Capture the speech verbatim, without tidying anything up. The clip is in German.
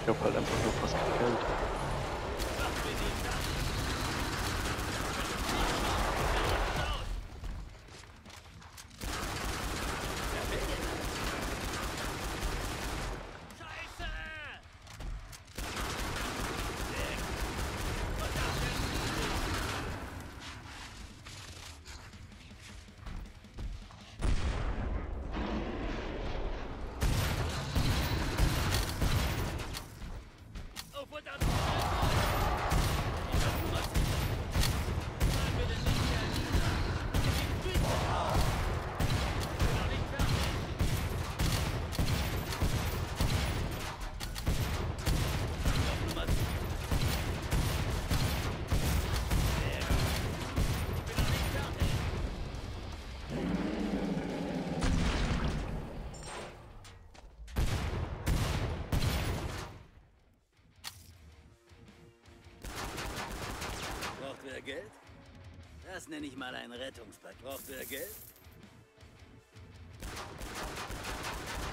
Ich hab halt einfach nur fast kein Geld. Braucht wer Geld? Das nenne ich mal ein Rettungspaket. Braucht wer Geld?